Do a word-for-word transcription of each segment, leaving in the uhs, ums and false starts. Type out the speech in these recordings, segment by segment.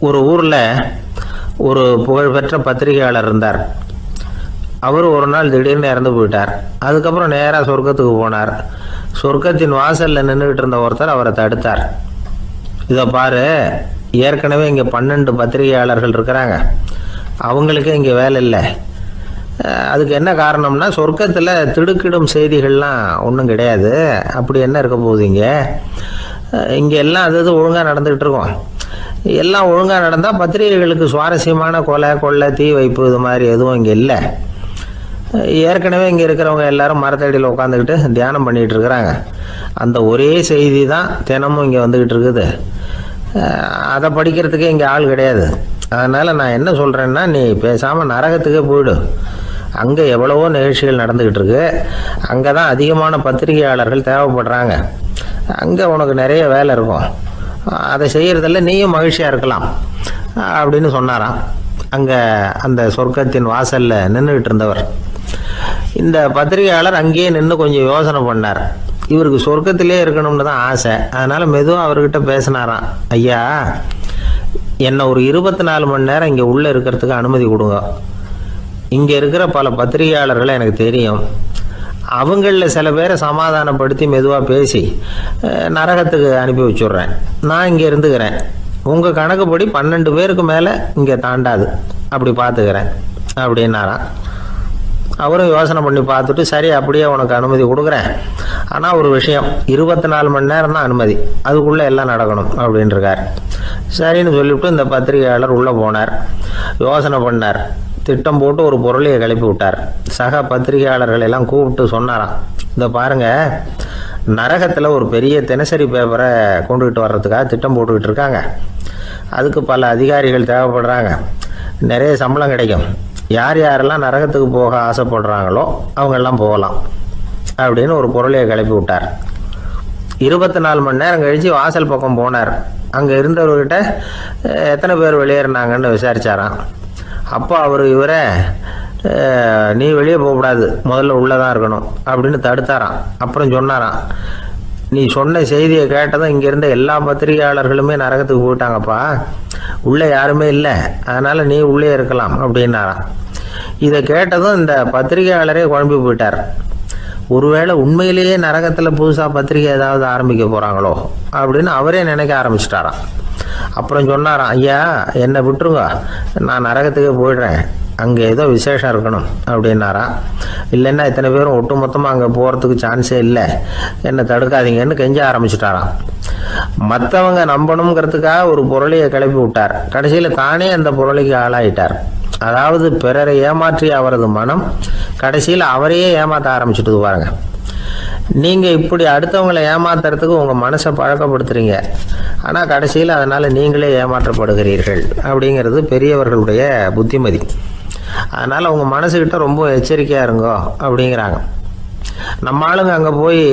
ஒரு ஊரில் ஒரு புகழ்பெற்ற பத்திரிகையாளர் இருந்தார். அவர் ஒரு நாள் திடீர்னு இறந்து போயிட்டார். அதுக்கப்புறம் நேராக சொர்க்கத்துக்கு போனார். சொர்க்கத்தின் வாசலில் நின்றுக்கிட்டு இருந்த ஒருத்தர் அவரை தடுத்தார். இதை பாரு, ஏற்கனவே இங்கே பன்னெண்டு பத்திரிகையாளர்கள் இருக்கிறாங்க, அவங்களுக்கே இங்கே வேலை இல்லை. அதுக்கு என்ன காரணம்னா, சொர்க்கத்தில் திடுக்கிடும் செய்திகள்லாம் ஒன்றும் கிடையாது. அப்படி என்ன இருக்க போகுது இங்கே? இங்கே எல்லாம் அது இது ஒழுங்காக நடந்துக்கிட்டு இருக்கோம். எல்லாம் ஒழுங்காக நடந்தால் பத்திரிகைகளுக்கு சுவாரஸ்யமான கொலை கொள்ளை தீ வைப்பு இது மாதிரி எதுவும் இங்கே இல்லை. ஏற்கனவே இங்கே இருக்கிறவங்க எல்லாரும் மரத்தடியில் உட்காந்துக்கிட்டு தியானம் பண்ணிகிட்டு இருக்கிறாங்க. அந்த ஒரே செய்தி தான் தினமும் இங்கே வந்துக்கிட்டு இருக்குது. அதை படிக்கிறதுக்கே இங்கே ஆள் கிடையாது. அதனால் நான் என்ன சொல்கிறேன்னா, நீ பேசாமல் நரகத்துக்கே போயிடு. அங்கே எவ்வளவோ நிகழ்ச்சிகள் நடந்துக்கிட்டு இருக்கு. அங்கே தான் அதிகமான பத்திரிகையாளர்கள் தேவைப்படுறாங்க. அங்கே உனக்கு நிறைய வேலை இருக்கும். அதை செய்கிறதில்ல நீயும் மகிழ்ச்சியாக இருக்கலாம் அப்படின்னு சொன்னாராம். அங்கே அந்த சொர்க்கத்தின் வாசலில் நின்றுக்கிட்டு இருந்தவர். இந்த பத்திரிகையாளர் அங்கேயே நின்று கொஞ்சம் யோசனை பண்ணார். இவருக்கு சொர்க்கத்திலே இருக்கணும்னு தான் ஆசை. அதனால் மெதுவாக அவர்கிட்ட பேசினாராம். ஐயா, என்னை ஒரு இருபத்தி நாலு மணி நேரம் இங்கே உள்ளே இருக்கிறதுக்கு அனுமதி கொடுங்க. இங்கே இருக்கிற பல பத்திரிகையாளர்களை எனக்கு தெரியும். அவங்களில் சில பேரை சமாதானப்படுத்தி மெதுவாக பேசி நரகத்துக்கு அனுப்பி வச்சுட்றேன். நான் இங்கே இருந்துக்கிறேன். உங்கள் கணக்குப்படி பன்னெண்டு பேருக்கு மேலே இங்கே தாண்டாது, அப்படி பார்த்துக்கிறேன் அப்படின்னாராம். அவரும் யோசனை பண்ணி பார்த்துட்டு, சரி அப்படியே உனக்கு அனுமதி கொடுக்குறேன், ஆனால் ஒரு விஷயம், இருபத்தி நாலு மணி நேரம் தான் அனுமதி, அதுக்குள்ளே எல்லாம் நடக்கணும் அப்படின்ட்டுருக்கார். சரின்னு சொல்லிவிட்டு இந்த பத்திரிகையாளர் உள்ளே போனார். யோசனை பண்ணார். திட்டம் போட்டு ஒரு பொருளையை கிளப்பி விட்டார். சக பத்திரிகையாளர்கள் எல்லாம் கூப்பிட்டு சொன்னாராம், இந்த பாருங்கள், நரகத்தில் ஒரு பெரிய தினசரி பேப்பரை கொண்டுகிட்டு வர்றதுக்காக திட்டம் போட்டுக்கிட்டு இருக்காங்க. அதுக்கு பல அதிகாரிகள் தேவைப்படுறாங்க. நிறைய சம்பளம் கிடைக்கும். யார் யாரெல்லாம் நரகத்துக்கு போக ஆசைப்படுறாங்களோ அவங்கெல்லாம் போகலாம் அப்படின்னு ஒரு பொருளையை கிளப்பி விட்டார். இருபத்தி நாலு மணி நேரம் கழித்து வாசல் பக்கம் போனார். அங்கே இருந்தவர்கிட்ட எத்தனை பேர் வெளியேறினாங்கன்னு விசாரித்தாராம். அப்போ அவர் இவரை, நீ வெளியே போகக்கூடாது, முதல்ல உள்ளே தான் இருக்கணும் அப்படின்னு தடுத்தாராம். அப்புறம் சொன்னாராம், நீ சொன்ன செய்தியை கேட்டதும் இங்கே இருந்த எல்லா பத்திரிகையாளர்களுமே நரகத்துக்கு போயிட்டாங்கப்பா, உள்ளே யாருமே இல்லை, அதனால் நீ உள்ளே இருக்கலாம் அப்படின்னாராம். இதை கேட்டதும் இந்த பத்திரிகையாளரே குழம்பி போயிட்டார். ஒருவேளை உண்மையிலேயே நரகத்தில் புதுசாக பத்திரிகை ஏதாவது ஆரம்பிக்க போகிறாங்களோ அப்படின்னு அவரே நினைக்க ஆரம்பிச்சிட்டாராம். அப்புறம் சொன்னாராம், ஐயா என்னை விட்டுருங்க, நான் நரகத்துக்கே போயிடுறேன், அங்கே ஏதோ விசேஷம் இருக்கணும் அப்படின்னாராம். இல்லைன்னா இத்தனை பேரும் ஒட்டு மொத்தமாக அங்கே போகிறதுக்கு சான்ஸே இல்லை, என்னை தடுக்காதீங்கன்னு கெஞ்ச ஆரம்பிச்சிட்டாராம். மற்றவங்க நம்பணுங்கிறதுக்காக ஒரு பொருளையை கிளப்பி விட்டார். கடைசியில் தானே அந்த பொருளைக்கு ஆளாயிட்டார். அதாவது பிறரை ஏமாற்றிய அவரது மனம் கடைசியில் அவரையே ஏமாற்ற ஆரம்பிச்சுட்டு பாருங்க. நீங்கள் இப்படி அடுத்தவங்களை ஏமாத்துறதுக்கு உங்கள் மனசை பழக்கப்படுத்துறீங்க, ஆனால் கடைசியில் அதனால் நீங்களே ஏமாற்றப்படுகிறீர்கள் அப்படிங்கிறது பெரியவர்களுடைய புத்திமதி. அதனால் உங்கள் மனசுக்கிட்ட ரொம்ப எச்சரிக்கையாக இருங்கோ அப்படிங்கிறாங்க. நம்ம ஆளுங்க அங்கே போய்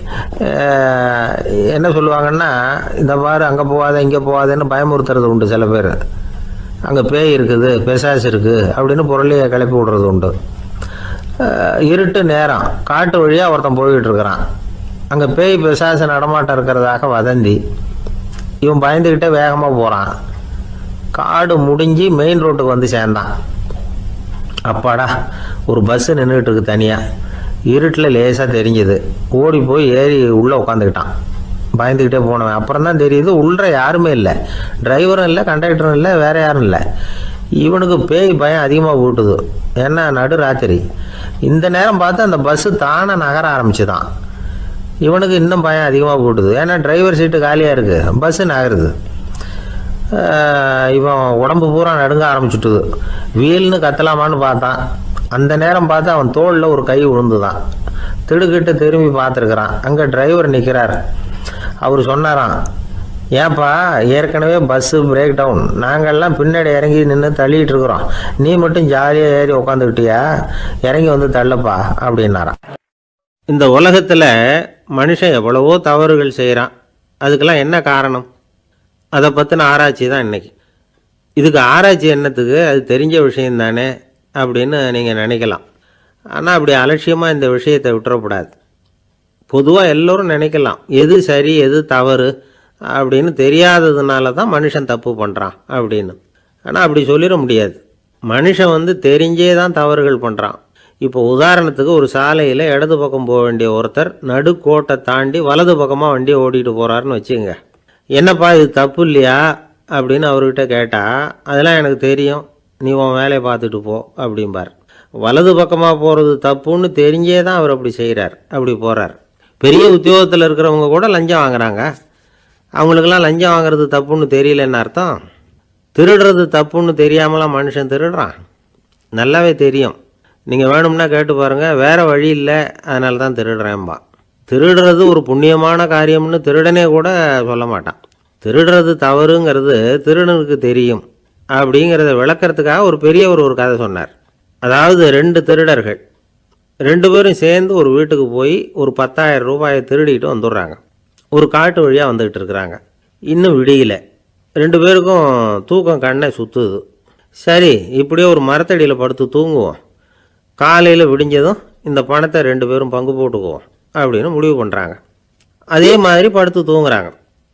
என்ன சொல்லுவாங்கன்னா, இந்த மாதிரி அங்கே போகாத இங்கே போகாதேன்னு பயமுறுத்துறது உண்டு. சில பேர் அங்கே பேய் இருக்குது, பிசாசு இருக்குது அப்படின்னு பொருளையை கிளப்பி விடுறது உண்டு. இருட்டு நேரம் காட்டு வழியாக ஒருத்தன் போய்கிட்டு இருக்கிறான். அங்கே பேய் பிசாசு நடமாட்டம் இருக்கிறதாக வதந்தி. இவன் பயந்துக்கிட்டே வேகமாக போகிறான். காடு முடிஞ்சு மெயின் ரோட்டுக்கு வந்து சேர்ந்தான். அப்பாடா, ஒரு பஸ்ஸு நின்றுட்டு இருக்கு தனியாக. இருட்டில் லேசாக தெரிஞ்சுது. ஓடி போய் ஏறி உள்ளே உட்காந்துக்கிட்டான். பயந்துக்கிட்டே போனவன் அப்புறம் தான் தெரியுது உள்ள யாருமே இல்லை, டிரைவரும் இல்லை, கண்டக்டரும் இல்லை, வேற யாரும் இல்லை. இவனுக்கு பேய் பயம் அதிகமாக போட்டுது. ஏன்னா நடு ராத்திரி. இந்த நேரம் பார்த்து அந்த பஸ்ஸு தானே நகர ஆரம்பிச்சுதான். இவனுக்கு இன்னும் பயம் அதிகமாக போட்டுது. ஏன்னா டிரைவர் சீட்டு காலியாக இருக்குது, பஸ்ஸு நகருது. இவன் உடம்பு பூரா நடுங்க ஆரம்பிச்சுட்டுது. வீல்னு கத்தலாமான்னு பார்த்தான். அந்த நேரம் பார்த்து அவன் தோளில் ஒரு கை விழுந்துதான். திடுக்கிட்டு திரும்பி பார்த்துருக்குறான். அங்கே டிரைவர் நிற்கிறார். அவர் சொன்னாராம், ஏன்பா ஏற்கனவே பஸ்ஸு பிரேக் டவுன், நாங்கள்லாம் பின்னாடி இறங்கி நின்று தள்ளிட்டு இருக்கிறோம், நீ மட்டும் ஜாலியாக ஏறி உக்காந்துக்கிட்டியா, இறங்கி வந்து தள்ளப்பா அப்படின்னாராம். இந்த உலகத்தில் மனுஷன் எவ்வளவோ தவறுகள் செய்கிறான். அதுக்கெல்லாம் என்ன காரணம்? அதை பற்றின ஆராய்ச்சி தான் இன்றைக்கி. இதுக்கு ஆராய்ச்சி என்னத்துக்கு, அது தெரிஞ்ச விஷயம் தானே அப்படின்னு நீங்கள் நினைக்கலாம். ஆனால் அப்படி அலட்சியமாக இந்த விஷயத்தை விட்டுறக்கூடாது. பொதுவாக எல்லோரும் நினைக்கலாம், எது சரி எது தவறு அப்படின்னு தெரியாததுனால தான் மனுஷன் தப்பு பண்ணுறான் அப்படின்னு. ஆனால் அப்படி சொல்லிட முடியாது. மனுஷன் வந்து தெரிஞ்சே தான் தவறுகள் பண்ணுறான். இப்போ உதாரணத்துக்கு ஒரு சாலையில் இடது பக்கம் போக வேண்டிய ஒருத்தர் நடுக்கோட்டை தாண்டி வலது பக்கமாக வண்டியை ஓட்டிகிட்டு போகிறாருன்னு வச்சுங்க. என்னப்பா இது தப்பு இல்லையா அப்படின்னு அவர்கிட்ட கேட்டால், அதெல்லாம் எனக்கு தெரியும், நீ உன் வேலையை பார்த்துட்டு போ அப்படிம்பார். வலது பக்கமாக போகிறது தப்புன்னு தெரிஞ்சே தான் அவர் அப்படி செய்கிறார், அப்படி போகிறார். பெரிய உத்தியோகத்தில் இருக்கிறவங்க கூட லஞ்சம் வாங்குறாங்க. அவங்களுக்கெல்லாம் லஞ்சம் வாங்குறது தப்புன்னு தெரியலன்னு அர்த்தம். திருடுறது தப்புன்னு தெரியாமலாம் மனுஷன் திருடுறான், நல்லாவே தெரியும். நீங்கள் வேணும்னா கேட்டு பாருங்கள், வேறு வழி இல்லை அதனால தான் திருடுறேன்பா. திருடுறது ஒரு புண்ணியமான காரியம்னு திருடனே கூட சொல்ல மாட்டான். திருடுறது தவறுங்கிறது திருடனுக்கு தெரியும் அப்படிங்கிறத விளக்கிறதுக்காக ஒரு பெரியவர் ஒரு கதை சொன்னார். அதாவது ரெண்டு திருடர்கள் ரெண்டு பேரும் சேர்ந்து ஒரு வீட்டுக்கு போய் ஒரு பத்தாயிரம் ரூபாயை திருடிட்டு வந்துடுறாங்க. ஒரு காட்டு வழியாக வந்துக்கிட்டு இருக்கிறாங்க. இன்னும் விடியல. ரெண்டு பேருக்கும் தூக்கம் கண்ணை சுற்றுது. சரி, இப்படியே ஒரு மரத்தடியில் படுத்து தூங்குவோம், காலையில் விடிஞ்சதும் இந்த பணத்தை ரெண்டு பேரும் பங்கு போட்டுக்குவோம் அப்படின்னு முடிவு பண்ணுறாங்க. அதே மாதிரி படுத்து தூங்குறாங்க.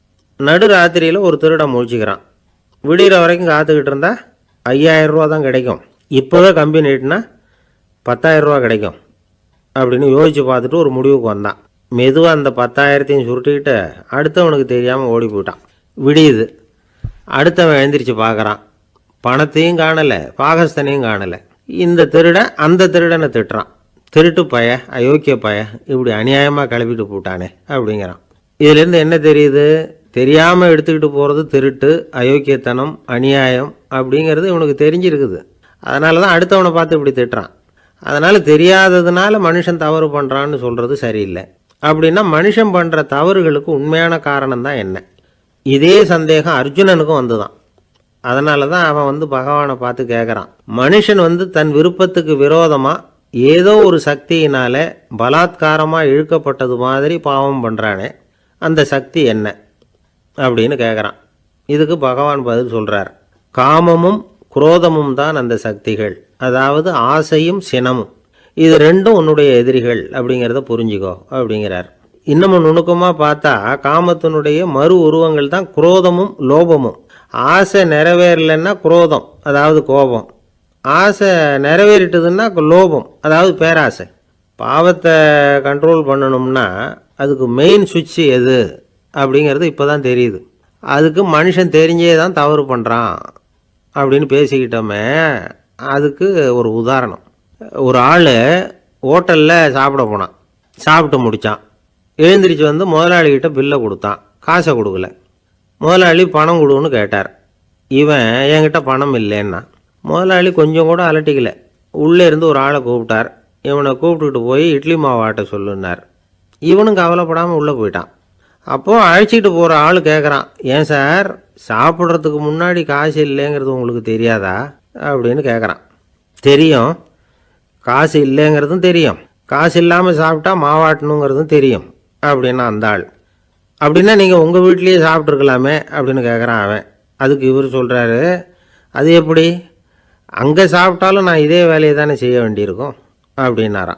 நடு ராத்திரியில் ஒரு திருடன் முழிச்சிக்கிறான். விடிகிற வரைக்கும் காத்துக்கிட்டு இருந்தால் ஐயாயிரம் ரூபா தான் கிடைக்கும், இப்போவே கம்பி நீட்டினா பத்தாயிரம் ரூபா கிடைக்கும் அப்படின்னு யோசித்து பார்த்துட்டு ஒரு முடிவுக்கு வந்தான். மெதுவாக அந்த பத்தாயிரத்தையும் சுருட்டிக்கிட்டு அடுத்தவனுக்கு தெரியாமல் ஓடி போயிட்டான். விடியுது. அடுத்தவன் எழுந்திரிச்சு பார்க்குறான். பணத்தையும் காணலை, பாகஸ்தனையும் காணலை. இந்த திருடன் அந்த திருடனை திட்டுறான், திருட்டு பய, அயோக்கிய பய, இப்படி அநியாயமாக கிளப்பிட்டு போட்டானே அப்படிங்கிறான். இதுலேருந்து என்ன தெரியுது? தெரியாமல் எடுத்துக்கிட்டு போகிறது திருட்டு, அயோக்கியத்தனம், அநியாயம் அப்படிங்கிறது இவனுக்கு தெரிஞ்சிருக்குது. அதனால தான் அடுத்தவனை பார்த்து இப்படி திட்டுறான். அதனால் தெரியாததுனால மனுஷன் தவறு பண்ணுறான்னு சொல்கிறது சரியில்லை. அப்படின்னா மனுஷன் பண்ணுற தவறுகளுக்கு உண்மையான காரணம் தான் என்ன? இதே சந்தேகம் அர்ஜுனனுக்கும் வந்து தான். அதனால தான் அவன் வந்து பகவானை பார்த்து கேட்குறான், மனுஷன் வந்து தன் விருப்பத்துக்கு விரோதமாக ஏதோ ஒரு சக்தியினால் பலாத்காரமாக இழுக்கப்பட்டது மாதிரி பாவம் பண்ணுறானே, அந்த சக்தி என்ன அப்படின்னு கேட்குறான். இதுக்கு பகவான் பதில் சொல்கிறார், காமமும் குரோதமும் தான் அந்த சக்திகள், அதாவது ஆசையும் சினமும், இது ரெண்டும் உன்னுடைய எதிரிகள் அப்படிங்கிறத புரிஞ்சுக்கோ அப்படிங்கிறார். இன்னமும் நுணுக்கமாக பார்த்தா காமத்தினுடைய மறு உருவங்கள் தான் குரோதமும் லோபமும். ஆசை நிறைவேறலைன்னா குரோதம், அதாவது கோபம். ஆசை நிறைவேறிட்டதுன்னா லோபம், அதாவது பேராசை. பாவத்தை கண்ட்ரோல் பண்ணணும்னா அதுக்கு மெயின் சுவிட்சு எது அப்படிங்கிறது இப்போ தான் தெரியுது. அதுக்கு மனுஷன் தெரிஞ்சே தான் தவறு பண்ணுறான் அப்படின்னு பேசிக்கிட்டோமே. அதுக்கு ஒரு உதாரணம். ஒரு ஆள் ஹோட்டலில் சாப்பிட போனான். சாப்பிட்டு முடித்தான். எழுந்திரிச்சு வந்து முதலாளிகிட்ட பில்லை கொடுத்தான். காசை கொடுக்கல. முதலாளி பணம் கொடுன்னு கேட்டார். இவன் என்கிட்ட பணம் இல்லைன்னா. முதலாளி கொஞ்சம் கூட அலட்டிக்கல. உள்ளே இருந்து ஒரு ஆளை கூப்பிட்டார். இவனை கூப்பிட்டுக்கிட்டு போய் இட்லி மாவு ஆட்ட சொல்லுன்னார். இவனும் கவலைப்படாமல் உள்ளே போயிட்டான். அப்போது அழைச்சிக்கிட்டு போகிற ஆள் கேட்குறான், ஏன் சார் சாப்பிட்றதுக்கு முன்னாடி காசு இல்லைங்கிறது உங்களுக்கு தெரியாதா அப்படின்னு கேட்குறான். தெரியும், காசு இல்லைங்கிறதும் தெரியும், காசு இல்லாமல் சாப்பிட்டா மாவாட்டணுங்கிறதும் தெரியும் அப்படின்னா அந்த ஆள். அப்படின்னா நீங்கள் உங்கள் வீட்லேயே சாப்பிட்ருக்கலாமே அப்படின்னு கேட்குறான் அவன். அதுக்கு இவர் சொல்கிறாரு, அது எப்படி, அங்கே சாப்பிட்டாலும் நான் இதே வேலையை தானே செய்ய வேண்டியிருக்கும் அப்படின்னாராம்.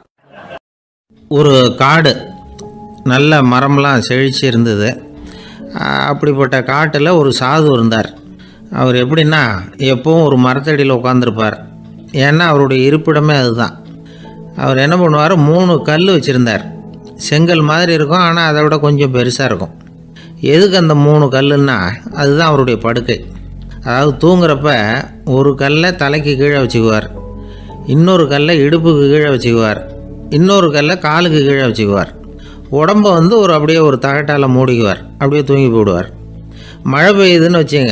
ஒரு காடு, நல்ல மரம்லாம் செழிச்சு இருந்தது. அப்படிப்பட்ட காட்டில் ஒரு சாது இருந்தார். அவர் எப்படின்னா எப்பவும் ஒரு மரத்தடியில் உட்காந்துருப்பார். ஏன்னா அவருடைய இருப்பிடமே அதுதான். அவர் என்ன பண்ணுவார், மூணு கல் வச்சுருந்தார். செங்கல் மாதிரி இருக்கும், ஆனால் அதை விட கொஞ்சம் பெருசாக இருக்கும். எதுக்கு அந்த மூணு கல்லுன்னா அதுதான் அவருடைய படுக்கை. அதாவது தூங்குறப்ப ஒரு கல்லை தலைக்கு கீழே வச்சுக்குவார், இன்னொரு கல்லை இடுப்புக்கு கீழே வச்சுக்குவார், இன்னொரு கல்லை காலுக்கு கீழே வச்சுக்குவார். உடம்பை வந்து ஒரு அப்படியே ஒரு தகட்டால் மூடிக்குவார், அப்படியே தூங்கி போடுவார். மழை பெய்யுதுன்னு வச்சுங்க,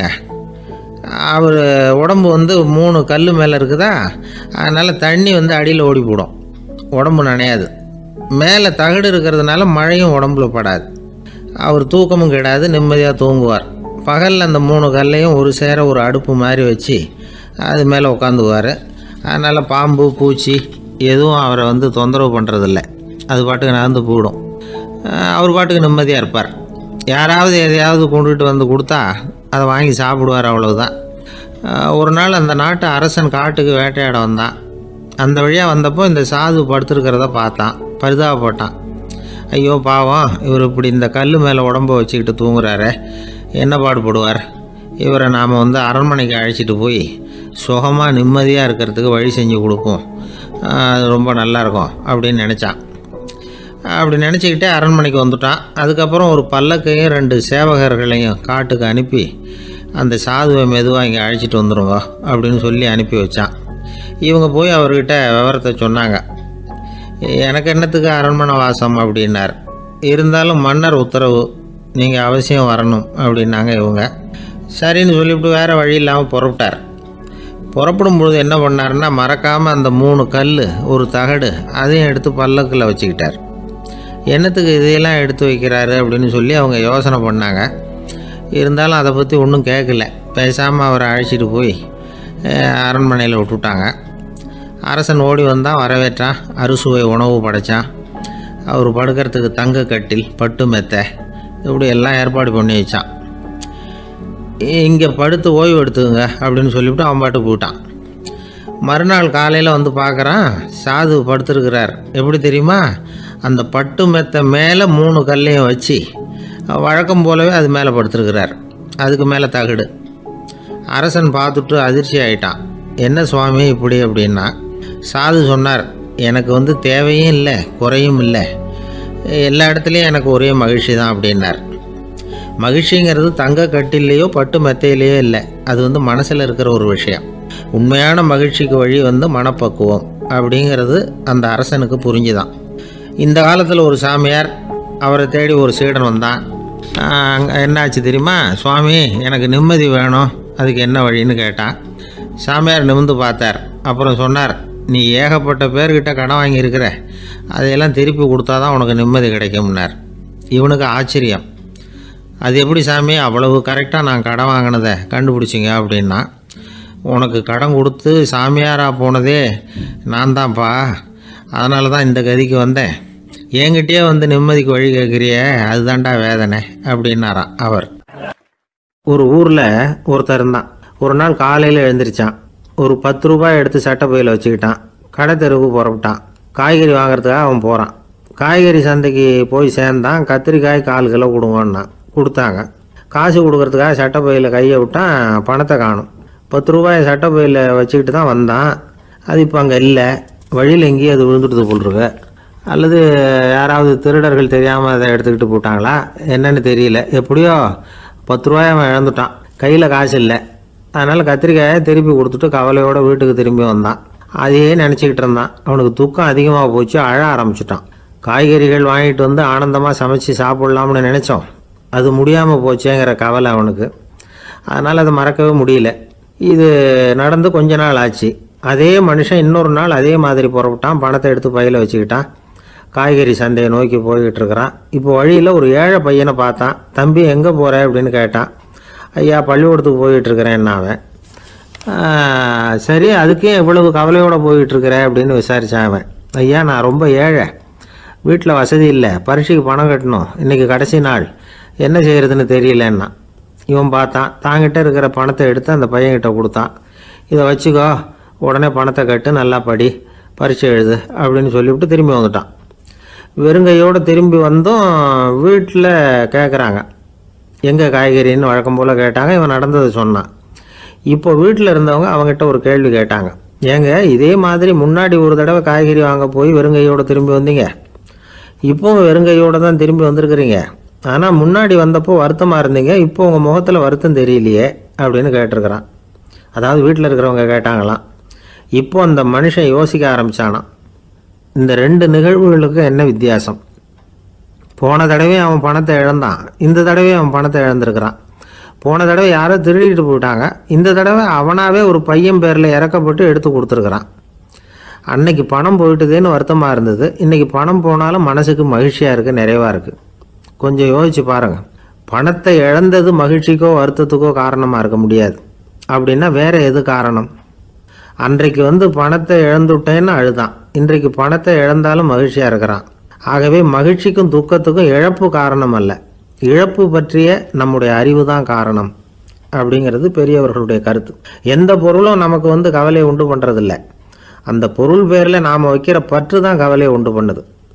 அவர் உடம்பு வந்து மூணு கல் மேலே இருக்குதா, அதனால் தண்ணி வந்து அடியில் ஓடி போடும், உடம்பு நனையாது. மேலே தகடு இருக்கிறதுனால மழையும் உடம்புல படாது. அவர் தூக்கமும் கிடாது, நிம்மதியாக தூங்குவார். பகலில் அந்த மூணு கல்லையும் ஒரு சேர ஒரு அடுப்பு மாதிரி வச்சு அது மேலே உட்காந்துக்குவார். அதனால் பாம்பு பூச்சி எதுவும் அவரை வந்து தொந்தரவு பண்ணுறதில்ல, அது பாட்டுக்கு நடந்து போயிடும். அவர் பாட்டுக்கு நிம்மதியாக இருப்பார். யாராவது எதையாவது கொண்டுகிட்டு வந்து கொடுத்தா அதை வாங்கி சாப்பிடுவார், அவ்வளவுதான். ஒரு நாள் அந்த நாட்டு அரசன் காட்டுக்கு வேட்டையாட வந்தான். அந்த வழியாக வந்தப்போ இந்த சாது படுத்துருக்கிறத பார்த்தான், பரிதாபப்பட்டான். ஐயோ பாவம், இவர் இப்படி இந்த கல் மேலே உடம்ப வச்சுக்கிட்டு தூங்குறாரு, என்ன பாடுபடுவார், இவரை நாம் வந்து அரண்மனைக்கு அழைச்சிட்டு போய் சுகமாக நிம்மதியாக இருக்கிறதுக்கு வழி செஞ்சு கொடுப்போம், அது ரொம்ப நல்லாயிருக்கும் அப்படின்னு நினச்சான். அப்படி நினச்சிக்கிட்டே அரண்மனைக்கு வந்துட்டான். அதுக்கப்புறம் ஒரு பல்லக்கையும் ரெண்டு சேவகர்களையும் காட்டுக்கு அனுப்பி அந்த சாதுவை மெதுவாக இங்கே அழைச்சிட்டு வந்துடுங்க அப்படின்னு சொல்லி அனுப்பி வச்சான். இவங்க போய் அவர்கிட்ட விவரத்தை சொன்னாங்க. எனக்கு என்னத்துக்கு அரண்மனை வாசம் அப்படின்னார். இருந்தாலும் மன்னர் உத்தரவு, நீங்கள் அவசியம் வரணும் அப்படின்னாங்க இவங்க. சரின்னு சொல்லிவிட்டு வேறு வழி இல்லாமல் புறப்பட்டார். புறப்படும் பொழுது என்ன பண்ணாருன்னா, மறக்காமல் அந்த மூணு கல் ஒரு தகடு அதையும் எடுத்து பல்லக்கில் வச்சுக்கிட்டார். என்னத்துக்கு இதையெல்லாம் எடுத்து வைக்கிறாரு அப்படின்னு சொல்லி அவங்க யோசனை பண்ணாங்க. இருந்தாலும் அதை பற்றி ஒன்றும் கேட்கல. பேசாமல் அவரை அழைச்சிட்டு போய் அரண்மனையில் விட்டுவிட்டாங்க. அரசன் ஓடி வந்தான், வரவேற்றான், அறுசுவை உணவு படைத்தான். அவர் படுக்கிறதுக்கு தங்க கட்டில், பட்டு மெத்தை, இப்படி எல்லாம் ஏற்பாடு பண்ணி வச்சான். இங்கே படுத்து ஓய்வு எடுத்துக்குங்க அப்படின்னு சொல்லிவிட்டு அவன் பாட்டு போயிட்டான். மறுநாள் காலையில் வந்து பார்க்குறான், சாது படுத்துருக்கிறார். எப்படி தெரியுமா? அந்த பட்டு மெத்தை மேலே மூணு கல்லையும் வச்சு வழக்கம் போலவே அது மேலே படுத்துருக்கிறார். அதுக்கு மேலே தகடு. அரசன் பார்த்துட்டு அதிர்ச்சி ஆகிட்டான். என்ன சுவாமி இப்படி அப்படின்னா, சாது சொன்னார், எனக்கு வந்து தேவையும் இல்லை குறையும் இல்லை, எல்லா இடத்துலையும் எனக்கு ஒரே மகிழ்ச்சி தான் அப்படின்னார். மகிழ்ச்சிங்கிறது தங்க கட்டிலேயோ பட்டு மெத்தையிலேயோ இல்லை, அது வந்து மனசில் இருக்கிற ஒரு விஷயம். உண்மையான மகிழ்ச்சிக்கு வழி வந்து மனப்பக்குவம் அப்படிங்கிறது அந்த அரசனுக்கு புரிஞ்சுதான். இந்த காலத்தில் ஒரு சாமியார், அவரை தேடி ஒரு சீடன் வந்தான். என்னாச்சு தெரியுமா? சுவாமி, எனக்கு நிம்மதி வேணும், அதுக்கு என்ன வழின்னு கேட்டான். சாமியார் நிமிர்ந்து பார்த்தார். அப்புறம் சொன்னார், நீ ஏகப்பட்ட பேர்கிட்ட கடன் வாங்கியிருக்கிற, அதையெல்லாம் திருப்பி கொடுத்தா தான் உனக்கு நிம்மதி கிடைக்கும்னார். இவனுக்கு ஆச்சரியம். அது எப்படி சாமி அவ்வளவு கரெக்டாக நான் கடன் வாங்கினதை கண்டுபிடிச்சிங்க அப்படின்னா, உனக்கு கடன் கொடுத்து சாமியாராக போனதே நான் தான்ப்பா, அதனால தான் இந்த கதிக்கு வந்தேன். என்கிட்டயே வந்து நிம்மதிக்கு வழி கேட்குறியே, அதுதான்டா வேதனை அப்படின்னாராம் அவர். ஒரு ஊரில் ஒருத்தர் இருந்தான். ஒரு நாள் காலையில் எழுந்திரிச்சான். ஒரு பத்து ரூபாய் எடுத்து சட்டை பையில் வச்சுக்கிட்டான். கடை தெருவுக்கு புறப்பட்டான். காய்கறி வாங்கிறதுக்காக அவன் போகிறான். காய்கறி சந்தைக்கு போய் சேர்ந்தான். கத்திரிக்காய் கால் கிலோ கொடுங்கன்னா கொடுத்தாங்க. காசு கொடுக்கறதுக்காக சட்டை பையில் கையை விட்டான். பணத்தை காணும். பத்து ரூபாய் சட்டை பையில் வச்சுக்கிட்டு தான் வந்தான். அது இப்போ அங்கே இல்லை. வழியில் எங்கேயும் அது விழுந்துடுது போல்ருக்கு. அல்லது யாராவது திருடர்கள் தெரியாமல் அதை எடுத்துக்கிட்டு போட்டாங்களா என்னன்னு தெரியல. எப்படியோ பத்து ரூபாய் அவன் இழந்துட்டான். கையில் காசு இல்லை. அதனால் கத்திரிக்காயை திருப்பி கொடுத்துட்டு கவலையோடு வீட்டுக்கு திரும்பி வந்தான். அதையே நினச்சிக்கிட்டு இருந்தான். அவனுக்கு துக்கம் அதிகமாக போச்சு. அழ ஆரம்பிச்சிட்டான். காய்கறிகள் வாங்கிட்டு வந்து ஆனந்தமாக சமைச்சு சாப்பிட்லாம்னு நினச்சோம், அது முடியாமல் போச்சேங்கிற கவலை அவனுக்கு. அதனால் அதை மறக்கவே முடியல. இது நடந்து கொஞ்ச நாள் ஆச்சு. அதே மனுஷன் இன்னொரு நாள் அதே மாதிரி புறப்பட்டான். பணத்தை எடுத்து பையில் வச்சுக்கிட்டான். காய்கறி சந்தையை நோக்கி போய்கிட்டு இருக்கிறான். இப்போ வழியில் ஒரு ஏழை பையனை பார்த்தான். தம்பி எங்கே போகிற அப்படின்னு கேட்டான். ஐயா, பள்ளிக்கூடத்துக்கு போயிட்டுருக்கிறேன் அவன். சரி, அதுக்கே இவ்வளவு கவலையோடு போயிட்டுருக்கிற அப்படின்னு விசாரித்தான் அவன். ஐயா, நான் ரொம்ப ஏழை, வீட்டில் வசதி இல்லை, பரீட்சைக்கு பணம் கட்டணும், இன்றைக்கி கடைசி நாள், என்ன செய்கிறதுன்னு தெரியலன்னா. இவன் பார்த்தான். தாங்கிட்ட இருக்கிற பணத்தை எடுத்து அந்த பையன்கிட்ட கொடுத்தான். இதை வச்சுக்கோ, உடனே பணத்தை கட்டு, நல்லா படி, பரீட்சை எழுது அப்படின்னு சொல்லிவிட்டு திரும்பி வந்துட்டான். வெறுங்கையோடு திரும்பி வந்தும் வீட்டில் கேட்குறாங்க, எங்கே காய்கறின்னு வழக்கம் போல் கேட்டாங்க. இவன் நடந்ததை சொன்னான். இப்போ வீட்டில் இருந்தவங்க அவங்ககிட்ட ஒரு கேள்வி கேட்டாங்க. ஏங்க, இதே மாதிரி முன்னாடி ஒரு தடவை காய்கறி வாங்க போய் வெறுங்கையோடு திரும்பி வந்தீங்க, இப்போவும் வெறுங்கையோடு தான் திரும்பி வந்திருக்கிறீங்க. ஆனால் முன்னாடி வந்தப்போ வருத்தமாக இருந்தீங்க, இப்போ உங்கள் முகத்தில் வருத்தம் தெரியலையே அப்படின்னு கேட்டிருக்கிறான். அதாவது வீட்டில் இருக்கிறவங்க கேட்டாங்களாம். இப்போ அந்த மனுஷன் யோசிக்க ஆரம்பித்தானான், இந்த ரெண்டு நிகழ்வுகளுக்கு என்ன வித்தியாசம்? போன தடவை அவன் பணத்தை இழந்தான், இந்த தடவை அவன் பணத்தை இழந்திருக்கிறான். போன தடவை யாரோ திருடிட்டு போயிட்டாங்க, இந்த தடவை அவனாவே ஒரு பையன் பேரில் இறக்கப்பட்டு எடுத்து கொடுத்துருக்குறான். அன்னைக்கு பணம் போயிட்டுதேன்னு வருத்தமாக இருந்தது, இன்றைக்கி பணம் போனாலும் மனசுக்கு மகிழ்ச்சியாக இருக்குது, நிறைவாக இருக்குது. கொஞ்சம் யோசிச்சு பாருங்கள். பணத்தை இழந்தது மகிழ்ச்சிக்கோ வருத்தத்துக்கோ காரணமாக இருக்க முடியாது. அப்படின்னா வேறு எது காரணம்? அன்றைக்கு வந்து பணத்தை இழந்துட்டேன்னு அழுதான், இன்றைக்கு பணத்தை இழந்தாலும் மகிழ்ச்சியாக இருக்கிறான். ஆகவே மகிழ்ச்சிக்கும் துக்கத்துக்கும் இழப்பு காரணம் அல்ல, இழப்பு பற்றிய நம்முடைய அறிவு தான் காரணம் அப்படிங்கிறது பெரியவர்களுடைய கருத்து. எந்த பொருளும் நமக்கு வந்து கவலையை உண்டு பண்ணுறதில்ல, அந்த பொருள் பேரில் நாம் வைக்கிற பற்று தான் கவலையை உண்டு பண்ணுது.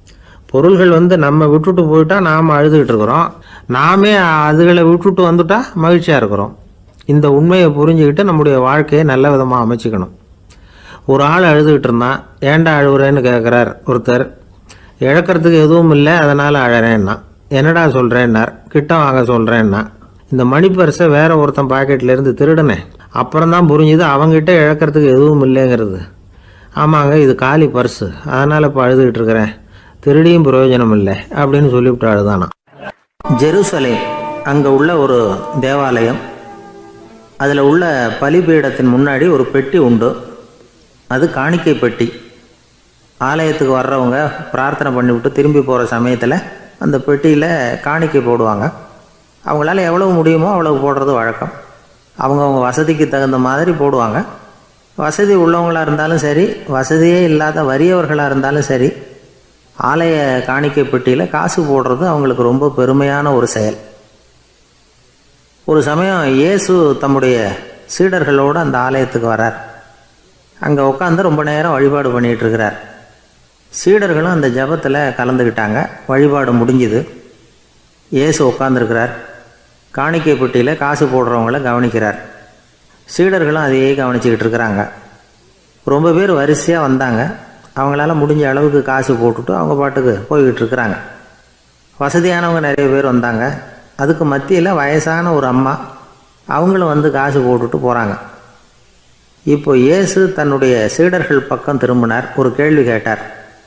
பொருள்கள் வந்து நம்ம விட்டுட்டு போயிட்டா நாம் அழுதுகிட்டு இருக்கிறோம், நாமே அதுகளை விட்டுட்டு வந்துட்டா மகிழ்ச்சியாக இருக்கிறோம். இந்த உண்மையை புரிஞ்சுக்கிட்டு நம்முடைய வாழ்க்கையை நல்ல விதமாக அமைச்சிக்கணும். ஒரு ஆள் அழுதுகிட்டு இருந்தான். ஏன்டா அழுகுறேன்னு கேட்குறார் ஒருத்தர். இழக்கிறதுக்கு எதுவும் இல்லை, அதனால் அழறேன்னா. என்னடா சொல்கிறேன்னார். கிட்ட வாங்க சொல்கிறேன்னா. இந்த மணி பர்ஸை வேற ஒருத்தன் பாக்கெட்லேருந்து திருடினேன், அப்புறம்தான் புரிஞ்சுது அவங்ககிட்ட இழக்கிறதுக்கு எதுவும் இல்லைங்கிறது. ஆமாங்க, இது காலி பர்ஸு, அதனால் இப்போ அழுதுகிட்டு இருக்கிறேன், திருடியும் பிரயோஜனம் இல்லை அப்படின்னு சொல்லிவிட்டு அழுதானா. ஜெருசலேம் அங்கே உள்ள ஒரு தேவாலயம். அதில் உள்ள பலிபீடத்தின் முன்னாடி ஒரு பெட்டி உண்டு. அது காணிக்கை பெட்டி. ஆலயத்துக்கு வர்றவங்க பிரார்த்தனை பண்ணிவிட்டு திரும்பி போகிற சமயத்தில் அந்த பெட்டியில் காணிக்கை போடுவாங்க. அவங்களால எவ்வளவு முடியுமோ அவ்வளவு போடுறது வழக்கம். அவங்கவுங்க வசதிக்கு தகுந்த மாதிரி போடுவாங்க. வசதி உள்ளவங்களாக இருந்தாலும் சரி, வசதியே இல்லாத வறியவர்களாக இருந்தாலும் சரி, ஆலய காணிக்கை பெட்டியில் காசு போடுறது அவங்களுக்கு ரொம்ப பெருமையான ஒரு செயல். ஒரு சமயம் இயேசு தம்முடைய சீடர்களோடு அந்த ஆலயத்துக்கு வரார். அங்கே உட்காந்து ரொம்ப நேரம் வழிபாடு பண்ணிகிட்டு இருக்கிறார். சீடர்களும் அந்த ஜபத்தில் கலந்துக்கிட்டாங்க. வழிபாடு முடிஞ்சுது. இயேசு உட்காந்துருக்கிறார். காணிக்கை பெட்டியில் காசு போடுறவங்கள கவனிக்கிறார். சீடர்களும் அதையே கவனிச்சுக்கிட்டு இருக்கிறாங்க. ரொம்ப பேர் வரிசையாக வந்தாங்க. அவங்களால முடிஞ்ச அளவுக்கு காசு போட்டுட்டு அவங்க பாட்டுக்கு போய்கிட்டு இருக்கிறாங்க. வசதியானவங்க நிறைய பேர் வந்தாங்க. அதுக்கு மத்தியில் வயசான ஒரு அம்மா, அவங்களும் வந்து காசு போட்டுட்டு போகிறாங்க. இப்போ இயேசு தன்னுடைய சீடர்கள் பக்கம் திரும்பினார். ஒரு கேள்வி கேட்டார்.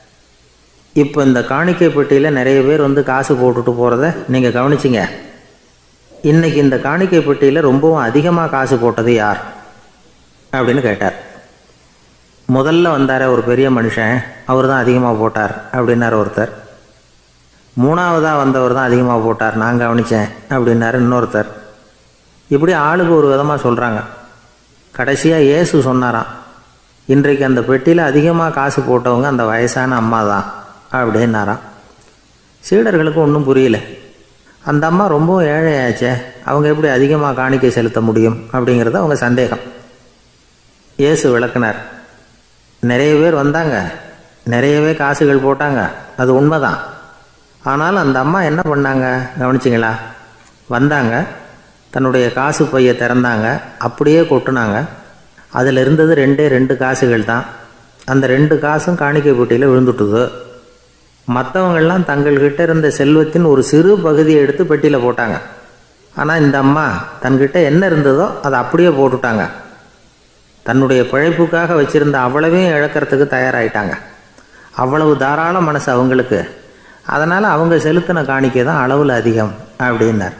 இப்போ இந்த காணிக்கை பெட்டியில் நிறைய பேர் வந்து காசு போட்டுட்டு போகிறத நீங்கள் கவனிச்சிங்க. இன்றைக்கி இந்த காணிக்கை பெட்டியில் ரொம்பவும் அதிகமாக காசு போட்டது யார் அப்படின்னு கேட்டார். முதல்ல வந்தார் ஒரு பெரிய மனுஷன், அவர் தான் அதிகமாக போட்டார் அப்படின்னார் ஒருத்தர். மூணாவதாக வந்தவர் தான் அதிகமாக போட்டார், நான் கவனித்தேன் அப்படின்னாரு இன்னொருத்தர். இப்படி ஆளுக்கு ஒரு விதமாக சொல்கிறாங்க. கடைசியாக இயேசு சொன்னாராம், இன்றைக்கு அந்த பெட்டியில் அதிகமாக காசு போட்டவங்க அந்த வயசான அம்மா தான் அப்படின்னாராம். சீடர்களுக்கு ஒன்றும் புரியல. அந்த அம்மா ரொம்பவும் ஏழையாச்சே, அவங்க எப்படி அதிகமாக காணிக்கை செலுத்த முடியும் அப்படிங்கிறது அவங்க சந்தேகம். இயேசு விளக்குனார். நிறைய பேர் வந்தாங்க, நிறையவே காசுகள் போட்டாங்க, அது உண்மைதான். ஆனால் அந்த அம்மா என்ன பண்ணாங்க கவனிச்சிங்களா? வந்தாங்க, தன்னுடைய காசு பையை திறந்தாங்க, அப்படியே கொட்டுனாங்க. அதில் இருந்தது ரெண்டே ரெண்டு காசுகள் தான். அந்த ரெண்டு காசும் காணிக்கை பெட்டியில் விழுந்துட்டுது. மற்றவங்கள்லாம் தங்கள்கிட்ட இருந்த செல்வத்தின் ஒரு சிறு பகுதியை எடுத்து பெட்டியில் போட்டாங்க. ஆனால் இந்த அம்மா தன்கிட்ட என்ன இருந்ததோ அதை அப்படியே போட்டுட்டாங்க. தன்னுடைய பிழைப்புக்காக வச்சுருந்த அவ்வளவையும் இழக்கிறதுக்கு தயாராகிட்டாங்க. அவ்வளவு தாராள மனசு அவங்களுக்கு. அதனால் அவங்க செலுத்தின காணிக்கை தான் அளவில் அதிகம் அப்படின்னார்.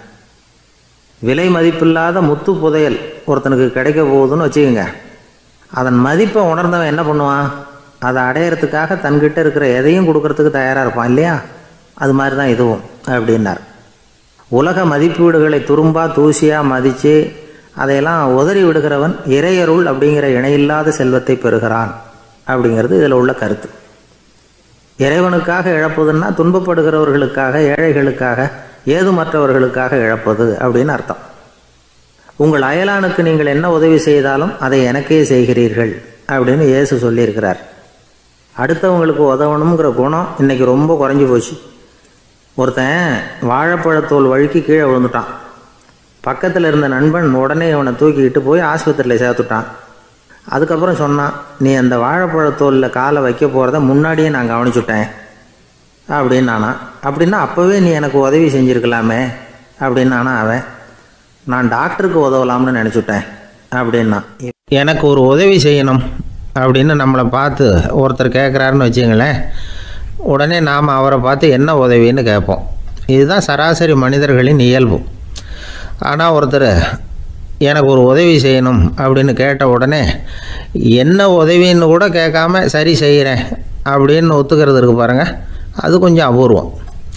விலை மதிப்பில்லாத முத்து புதையல் ஒருத்தனுக்கு கிடைக்க போகுதுன்னு வச்சுக்கோங்க. அதன் மதிப்பை உணர்ந்தவன் என்ன பண்ணுவான்? அதை அடையிறதுக்காக தன்கிட்ட இருக்கிற எதையும் கொடுக்கறதுக்கு தயாராக இருப்பான் இல்லையா? அது மாதிரி தான் இதுவும் அப்படின்னார். உலக மதிப்பீடுகளை துரும்பா தூசியாக மதித்து அதையெல்லாம் உதறி விடுகிறவன் இறையருள் அப்படிங்கிற இணையில்லாத செல்வத்தை பெறுகிறான் அப்படிங்கிறது இதில் உள்ள கருத்து. இறைவனுக்காக இழப்பதுன்னா துன்பப்படுகிறவர்களுக்காக, ஏழைகளுக்காக, ஏதுமற்றவர்களுக்காக இழப்பது அப்படின்னு அர்த்தம். உங்கள் அயலானுக்கு நீங்கள் என்ன உதவி செய்தாலும் அதை எனக்கே செய்கிறீர்கள் அப்படின்னு இயேசு சொல்லியிருக்கிறார். அடுத்தவங்களுக்கு உதவணுங்கிற குணம் இன்றைக்கி ரொம்ப குறைஞ்சி போச்சு. ஒருத்தன் வாழைப்பழத்தோல் வழுக்கி கீழே விழுந்துட்டான். பக்கத்தில் இருந்த நண்பன் உடனே இவனை தூக்கிக்கிட்டு போய் ஆஸ்பத்திரியில் சேர்த்துட்டான். அதுக்கப்புறம் சொன்னான், நீ அந்த வாழைப்பழத்தோலில் காலை வைக்க போகிறத முன்னாடியே நான் கவனிச்சுட்டேன் அப்படின்னு நானா. அப்படின்னா அப்போவே நீ எனக்கு உதவி செஞ்சுருக்கலாமே அப்படின்னு நானா. அவன், நான் டாக்டருக்கு உதவலாம்னு நினச்சிட்டேன் அப்படின்னா. எனக்கு ஒரு உதவி செய்யணும் அப்படின்னு நம்மளை பார்த்து ஒருத்தர் கேட்குறாருன்னு வச்சுங்களேன், உடனே நாம் அவரை பார்த்து என்ன உதவின்னு கேட்போம். இதுதான் சராசரி மனிதர்களின் இயல்பு. ஆனால் ஒருத்தர் எனக்கு ஒரு உதவி செய்யணும் அப்படின்னு கேட்ட உடனே என்ன உதவின்னு கூட கேட்காம சரி செய்கிறேன் அப்படின்னு ஒத்துக்கிறது இருக்கு பாருங்கள், அது கொஞ்சம் அபூர்வம்.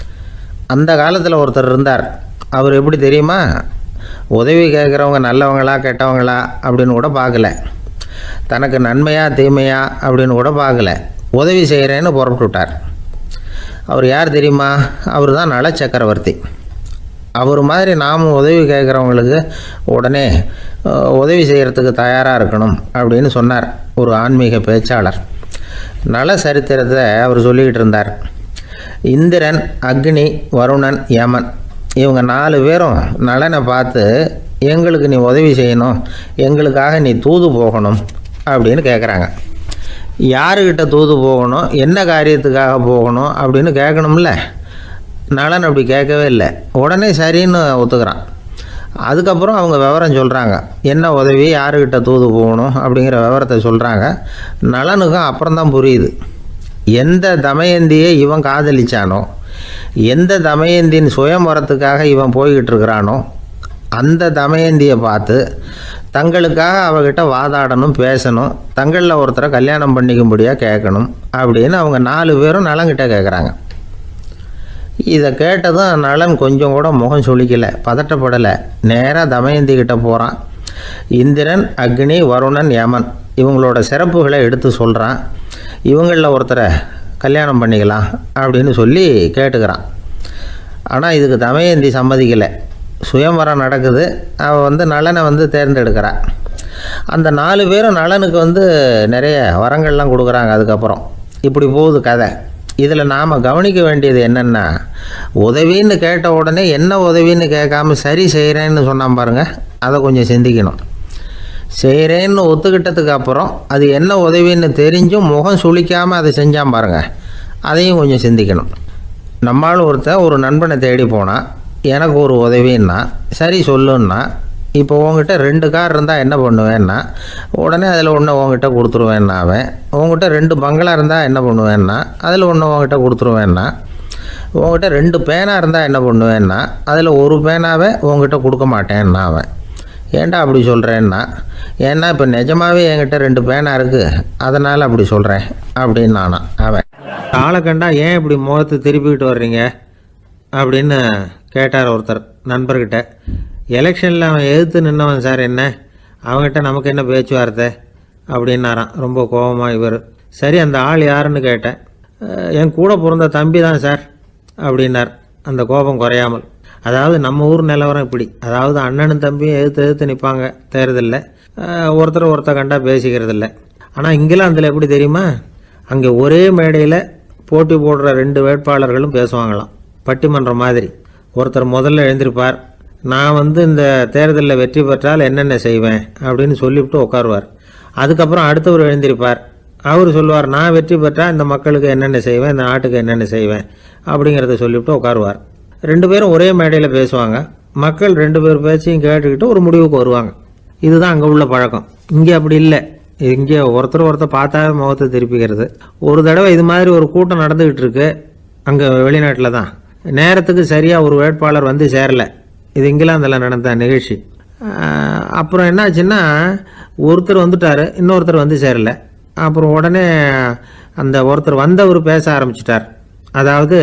அந்த காலத்தில் ஒருத்தர் இருந்தார். அவர் எப்படி தெரியுமா? உதவி கேட்குறவங்க நல்லவங்களா கெட்டவங்களா அப்படின்னு கூட பார்க்கல, தனக்கு நன்மையா தீமையா அப்படின்னு கூட பார்க்கல, உதவி செய்கிறேன்னு புறப்பட்டு விட்டார். அவர் யார் தெரியுமா? அவர் தான் நல சக்கரவர்த்தி. அவர் மாதிரி நாம் உதவி கேட்குறவங்களுக்கு உடனே உதவி செய்கிறதுக்கு தயாராக இருக்கணும் அப்படின்னு சொன்னார் ஒரு ஆன்மீக பேச்சாளர். நல சரித்திரத்தை அவர் சொல்லிக்கிட்டு இருந்தார். இந்திரன், அக்னி, வருணன், யமன் இவங்க நாலு பேரும் நலனை பார்த்து எங்களுக்கு நீ உதவி செய்யணும், எங்களுக்காக நீ தூது போகணும் அப்படின்னு கேட்குறாங்க. யாருக்கிட்ட தூது போகணும், என்ன காரியத்துக்காக போகணும் அப்படின்னு கேட்கணும்ல. நலன் அப்படி கேட்கவே இல்லை, உடனே சரின்னு ஒத்துக்கிறான். அதுக்கப்புறம் அவங்க விவரம் சொல்கிறாங்க, என்ன உதவி, யாருக்கிட்ட தூது போகணும் அப்படிங்கிற விவரத்தை சொல்கிறாங்க. நலனுக்கும் அப்புறம்தான் புரியுது, எந்த தமயந்தியை இவன் காதலிச்சானோ, எந்த தமயந்தின் சுயமரத்துக்காக இவன் போய்கிட்டு இருக்கிறானோ அந்த தமயந்தியை பார்த்து தங்களுக்காக அவகிட்ட வாதாடணும், பேசணும், தங்களில் ஒருத்தரை கல்யாணம் பண்ணிக்கும்படியாக கேட்கணும் அப்படின்னு அவங்க நாலு பேரும் நலன்கிட்ட கேட்குறாங்க. இதை கேட்டதும் நலன் கொஞ்சம் கூட முகம் சுளிக்கலை, பதட்டப்படலை. நேராக தமயந்தி கிட்ட போகிறான். இந்திரன், அக்னி, வருணன், யமன் இவங்களோட சிறப்புகளை எடுத்து சொல்கிறான். இவங்களில் ஒருத்தரை கல்யாணம் பண்ணிக்கலாம் அப்படின்னு சொல்லி கேட்டுக்கிறான். ஆனால் இதுக்கு தமயந்தி சம்மதிக்கலை. சுயம்வரம் நடக்குது, அவள் வந்து நலனை வந்து தேர்ந்தெடுக்கிறாள். அந்த நாலு பேரும் நலனுக்கு வந்து நிறைய வரங்கள்லாம் கொடுக்குறாங்க. அதுக்கப்புறம் இப்படி போகுது கதை. இதில் நாம் கவனிக்க வேண்டியது என்னென்னா, உதவின்னு கேட்ட உடனே என்ன உதவின்னு கேட்காம சரி செய்கிறேன்னு சொன்னான் பாருங்கள், அதை கொஞ்சம் சிந்திக்கணும். செய்கிறேன்னு ஒத்துக்கிட்டதுக்கு அப்புறம் அது என்ன உதவின்னு தெரிஞ்சும் முகம் சுளிக்காமல் அதை செஞ்சான் பாருங்கள், அதையும் கொஞ்சம் சிந்திக்கணும். நம்மளால் ஒருத்தர் ஒரு நண்பனை தேடி போனால் எனக்கு ஒரு உதவின்னா சரி சொல்லுன்னா, இப்போ உங்ககிட்ட ரெண்டு கார் இருந்தால் என்ன பண்ணுவேன்னா உடனே அதில் ஒன்று உங்ககிட்ட கொடுத்துருவேன்னா, அவன் உங்ககிட்ட ரெண்டு பங்களா இருந்தால் என்ன பண்ணுவேன்னா அதில் ஒன்று உங்ககிட்ட கொடுத்துருவேன்னா, உங்ககிட்ட ரெண்டு பேனா இருந்தால் என்ன பண்ணுவேன்னா அதில் ஒரு பேனாவே உங்ககிட்ட கொடுக்க மாட்டேன்னா அவன். ஏன்டா அப்படி சொல்கிறேன்னா, ஏன்னா இப்போ நிஜமாகவே என்கிட்ட ரெண்டு பேனா இருக்குது, அதனால் அப்படி சொல்கிறேன் அப்படின்னு நானா அவன். ஆளை கண்டா ஏன் இப்படி முகத்தை திருப்பிக்கிட்டு வர்றீங்க அப்படின்னு கேட்டார் ஒருத்தர் நண்பர்கிட்ட. எலெக்ஷனில் அவன் எதிர்த்து நின்னவன் சார், என்ன அவங்ககிட்ட நமக்கு என்ன பேச்சுவார்த்தை அப்படின்னாரான் ரொம்ப கோபமாக இவர். சரி, அந்த ஆள் யாருன்னு கேட்டேன். என் கூட பிறந்த தம்பி தான் சார் அப்படின்னார் அந்த கோபம் குறையாமல். அதாவது நம்ம ஊர் நிலவரம் இப்படி, அதாவது அண்ணனும் தம்பியும் எதிர்த்து எதிர்த்து நிற்பாங்க தேர்தலில், ஒருத்தர் ஒருத்தர் கண்டா பேசிக்கிறது இல்லை. ஆனால் இங்கிலாந்தில் எப்படி தெரியுமா, அங்கே ஒரே மேடையில் போட்டி போடுற ரெண்டு வேட்பாளர்களும் பேசுவாங்களாம், பட்டிமன்றம் மாதிரி. ஒருத்தர் முதல்ல எழுந்திருப்பார், நான் வந்து இந்த தேர்தலில் வெற்றி பெற்றால் என்னென்ன செய்வேன் அப்படின்னு சொல்லிவிட்டு உட்காருவார். அதுக்கப்புறம் அடுத்தவர் எழுந்திருப்பார், அவர் சொல்லுவார், நான் வெற்றி பெற்றால் இந்த மக்களுக்கு என்னென்ன செய்வேன், இந்த நாட்டுக்கு என்னென்ன செய்வேன் அப்படிங்கிறத சொல்லிவிட்டு உட்காருவார். ரெண்டு பேரும் ஒரே மேடையில் பேசுவாங்க. மக்கள் ரெண்டு பேர் பேச்சையும் கேட்டுக்கிட்டு ஒரு முடிவுக்கு வருவாங்க. இதுதான் அங்கே உள்ள பழக்கம். இங்கே அப்படி இல்லை. இங்கே ஒருத்தர் ஒருத்தர் பார்த்தாவே முகத்தை திருப்பிக்கிறது. ஒரு தடவை இது மாதிரி ஒரு கூட்டம் நடந்துக்கிட்டு இருக்கு அங்கே வெளிநாட்டில் தான். நேரத்துக்கு சரியாக ஒரு வேட்பாளர் வந்து சேரலை. இது இங்கிலாந்தில் நடந்த நிகழ்ச்சி. அப்புறம் என்னாச்சுன்னா, ஒருத்தர் வந்துட்டார், இன்னொருத்தர் வந்து சேரலை. அப்புறம் உடனே அந்த ஒருத்தர் வந்தவர் பேச ஆரம்பிச்சிட்டார். அதாவது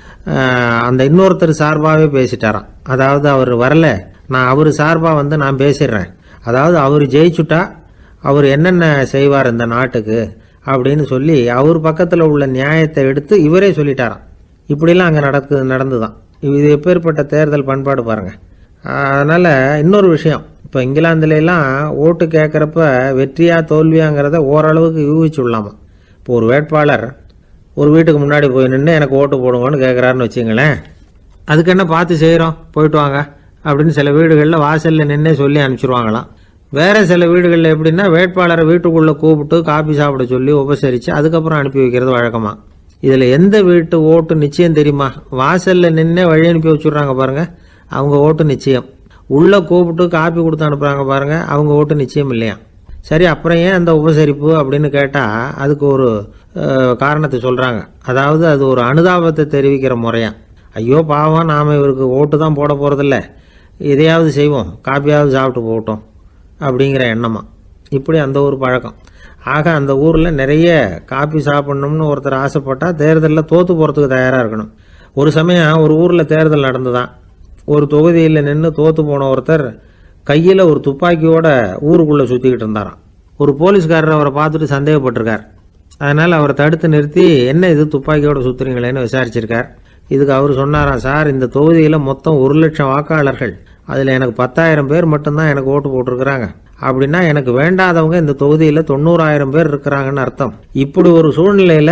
அந்த இன்னொருத்தர் சார்பாகவே பேசிட்டாராம். அதாவது அவர் வரல, நான் அவர் சார்பாக வந்து நான் பேசிடுறேன், அதாவது அவர் ஜெயிச்சுட்டா அவர் என்னென்ன செய்வார் இந்த நாட்டுக்கு அப்படின்னு சொல்லி அவர் பக்கத்தில் உள்ள நியாயத்தை எடுத்து இவரே சொல்லிட்டாராம். இப்படிலாம் அங்கே நடக்கு நடந்துதான். இது எப்பேற்பட்ட தேர்தல் பண்பாடு பாருங்கள். அதனால் இன்னொரு விஷயம், இப்போ இங்கிலாந்துலாம் ஓட்டு கேட்குறப்ப வெற்றியா தோல்வியாங்கிறத ஓரளவுக்கு யூகிச்சு விடலாமா. இப்போ ஒரு வேட்பாளர் ஒரு வீட்டுக்கு முன்னாடி போய் நின்று எனக்கு ஓட்டு போடுங்கன்னு கேட்குறாருன்னு வச்சுங்களேன், அதுக்கு என்ன பார்த்து செய்கிறோம், போயிட்டு வாங்க அப்படின்னு சில வீடுகளில் வாசலில் நின்னே சொல்லி அனுப்பிச்சிருவாங்களாம். வேறு சில வீடுகளில் எப்படின்னா வேட்பாளரை வீட்டுக்குள்ளே கூப்பிட்டு காபி சாப்பிட சொல்லி உபசரித்து அதுக்கப்புறம் அனுப்பி வைக்கிறது வழக்கமாக. இதில் எந்த வீட்டு ஓட்டு நிச்சயம் தெரியுமா? வாசலில் நின்னே வழி அனுப்பி வச்சுட்றாங்க பாருங்கள், அவங்க ஓட்டு நிச்சயம். உள்ளே கூப்பிட்டு காப்பி கொடுத்து அனுப்புகிறாங்க பாருங்கள், அவங்க ஓட்டு நிச்சயம் இல்லையா. சரி, அப்புறம் ஏன் அந்த உபசரிப்பு அப்படின்னு கேட்டால் அதுக்கு ஒரு காரணத்தை சொல்கிறாங்க. அதாவது அது ஒரு அனுதாபத்தை தெரிவிக்கிற முறையா. ஐயோ பாவம், நாம் இவருக்கு ஓட்டு தான் போட போகிறதில்ல, எதையாவது செய்வோம், காப்பியாவது சாப்பிட்டு போகட்டும் அப்படிங்கிற எண்ணமா. இப்படி அந்த ஒரு பழக்கம். ஆக அந்த ஊரில் நிறைய காப்பி சாப்பிட்ணும்னு ஒருத்தர் ஆசைப்பட்டால் தேர்தலில் தோற்று போகிறதுக்கு தயாராக இருக்கணும். ஒரு சமயம் ஒரு ஊரில் தேர்தல் நடந்து தான் ஒரு தொகுதியில் நின்று தோற்று போன ஒருத்தர் கையில் ஒரு துப்பாக்கியோட ஊருக்குள்ளே சுற்றிக்கிட்டு இருந்தாராம். ஒரு போலீஸ்காரர் அவரை பார்த்துட்டு சந்தேகப்பட்டிருக்கார். அதனால் அவரை தடுத்து நிறுத்தி என்ன இது துப்பாக்கியோட சுற்றுறீங்களேன்னு விசாரிச்சிருக்கார். இதுக்கு அவர் சொன்னாராம், சார் இந்த தொகுதியில் மொத்தம் ஒரு லட்சம் வாக்காளர்கள், அதில் எனக்கு பத்தாயிரம் பேர் மட்டும்தான் எனக்கு ஓட்டு போட்டிருக்கிறாங்க. அப்படின்னா எனக்கு வேண்டாதவங்க இந்த தொகுதியில் தொண்ணூறாயிரம் பேர் இருக்கிறாங்கன்னு அர்த்தம். இப்படி ஒரு சூழ்நிலையில்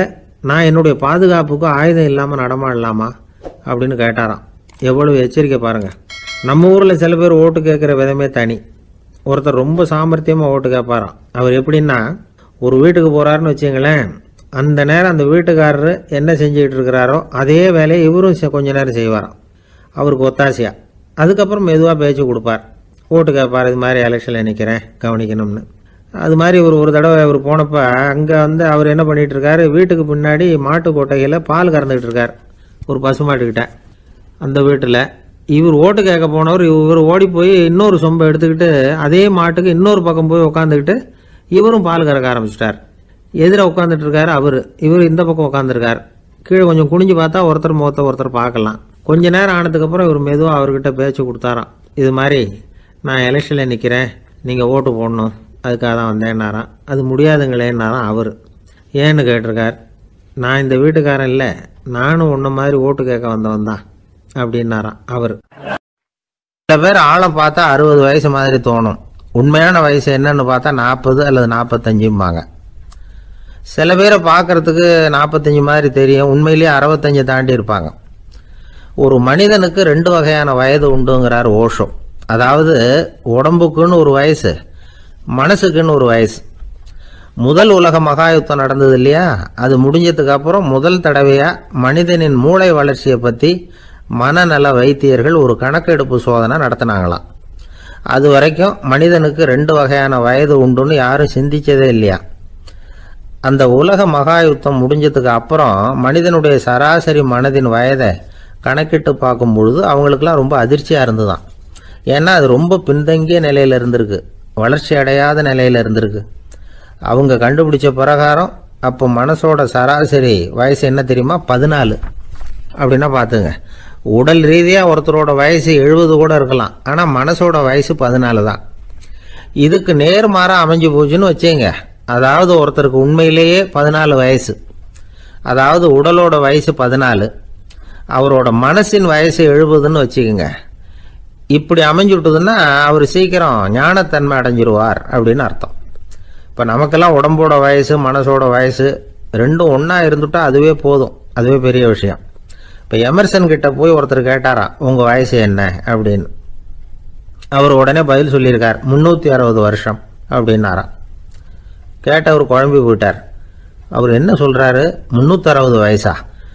நான் என்னுடைய பாதுகாப்புக்கு ஆயுதம் இல்லாமல் நடமாடலாமா அப்படின்னு கேட்டாராம். எவ்வளவு எச்சரிக்கை பாருங்கள். நம்ம ஊரில் சில பேர் ஓட்டு கேட்குற விதமே தனி. ஒருத்தர் ரொம்ப சாமர்த்தியமாக ஓட்டு கேட்பாராம். அவர் எப்படின்னா, ஒரு வீட்டுக்கு போகிறாருன்னு வச்சுங்களேன், அந்த நேரம் அந்த வீட்டுக்காரரு என்ன செஞ்சுக்கிட்டு இருக்கிறாரோ அதே வேலையை இவரும் கொஞ்ச நேரம் செய்வாராம், அவருக்கு ஒத்தாசையா. அதுக்கப்புறம் மெதுவாக பேச்சு கொடுப்பார், ஓட்டு கேட்பார், இது மாதிரி எலெக்ஷனில் நிற்கிறேன் கவனிக்கணும்னு. அது மாதிரி ஒரு ஒரு தடவை அவர் போனப்போ அங்கே வந்து அவர் என்ன பண்ணிகிட்டு இருக்காரு, வீட்டுக்கு பின்னாடி மாட்டு கொட்டையில் பால் கறந்துக்கிட்டு இருக்கார் ஒரு பசுமாட்டுக்கிட்ட. அந்த வீட்டில் இவர் ஓட்டு கேட்க போனவர் இவர் ஓடி போய் இன்னொரு சொம்பை எடுத்துக்கிட்டு அதே மாட்டுக்கு இன்னொரு பக்கம் போய் உட்காந்துக்கிட்டு இவரும் பால் கறக்க ஆரம்பிச்சிட்டார். எதிர உட்காந்துட்டு இருக்காரு அவர், இவர் இந்த பக்கம் உட்காந்துருக்கார். கீழே கொஞ்சம் குனிஞ்சு பார்த்தா ஒருத்தர் முகத்தை ஒருத்தர் பார்க்கலாம். கொஞ்ச நேரம் ஆனதுக்கப்புறம் இவர் மெதுவாக அவர்கிட்ட பேச்சு கொடுத்தாராம். இது மாதிரி நான் எலெக்ஷனில் நிற்கிறேன், நீங்கள் ஓட்டு போடணும், அதுக்காக தான் வந்தேன்னாராம். அது முடியாதுங்களேன்னாராம் அவர். ஏன்னு கேட்டிருக்கார். நான் இந்த வீட்டுக்காரன் இல்லை, நானும் உன்ன மாதிரி ஓட்டு கேட்க வந்தவன் தான் அப்படின்னாராம் அவர். சில பேர் ஆளை பார்த்தா அறுபது வயசு மாதிரி தோணும், உண்மையான வயசு என்னன்னு பார்த்தா நாற்பது அல்லது நாற்பத்தஞ்சும்பாங்க. சில பேரை பார்க்கறதுக்கு நாற்பத்தஞ்சு மாதிரி தெரியும், உண்மையிலேயே அறுபத்தஞ்சு தாண்டி இருப்பாங்க. ஒரு மனிதனுக்கு ரெண்டு வகையான வயது உண்டுங்கிறார் ஓஷோ. அதாவது உடம்புக்குன்னு ஒரு வயசு, மனசுக்குன்னு ஒரு வயசு. முதல் உலக மகாயுத்தம் நடந்தது இல்லையா, அது முடிஞ்சதுக்கு அப்புறம் முதல் தடவையாக மனிதனின் மூளை வளர்ச்சியை பற்றி மனநல வைத்தியர்கள் ஒரு கணக்கெடுப்பு சோதனை நடத்தினாங்களாம். அது வரைக்கும் மனிதனுக்கு ரெண்டு வகையான வயது உண்டுன்னு யாரும் சிந்திச்சதே இல்லையா. அந்த உலக மகாயுத்தம் முடிஞ்சதுக்கு அப்புறம் மனிதனுடைய சராசரி மனதின் வயதை கணக்கிட்டு பார்க்கும் பொழுது அவங்களுக்கெல்லாம் ரொம்ப அதிர்ச்சியாக இருந்துதான். ஏன்னா அது ரொம்ப பின்தங்கிய நிலையில் இருந்திருக்கு, வளர்ச்சி அடையாத நிலையில் இருந்திருக்கு. அவங்க கண்டுபிடிச்ச பிரகாரம் அப்போ மனசோட சராசரி வயசு என்ன தெரியுமா, பதினாலு. அப்படின்னா பார்த்துங்க, உடல் ரீதியாக ஒருத்தரோட வயசு எழுபது கூட இருக்கலாம், ஆனால் மனசோட வயசு பதினாலு தான். இதுக்கு நேர்மாறாக அமைஞ்சு போச்சுன்னு வச்சுங்க. அதாவது ஒருத்தருக்கு உண்மையிலேயே பதினாலு வயசு, அதாவது உடலோட வயசு பதினாலு, அவரோட மனசின் வயசு எழுபதுன்னு வச்சுக்கோங்க. இப்படி அமைஞ்சுட்டுதுன்னா அவர் சீக்கிரம் ஞானத்தன்மை அடைஞ்சிருவார் அப்படின்னு அர்த்தம். இப்போ நமக்கெல்லாம் உடம்போட வயசு மனசோட வயசு ரெண்டும் ஒன்றா இருந்துட்டா அதுவே போதும், அதுவே பெரிய விஷயம். இப்போ எமர்சன் கிட்ட போய் ஒருத்தர் கேட்டாராம், உங்கள் வயசு என்ன அப்படின்னு. அவர் உடனே பதில் சொல்லியிருக்கார், முந்நூற்றி அறுபது வருஷம் அப்படின்னாராம். கேட்டவர் குழம்பி போயிட்டார். அவர் என்ன சொல்கிறாரு, முந்நூற்றி அறுபது வயசா,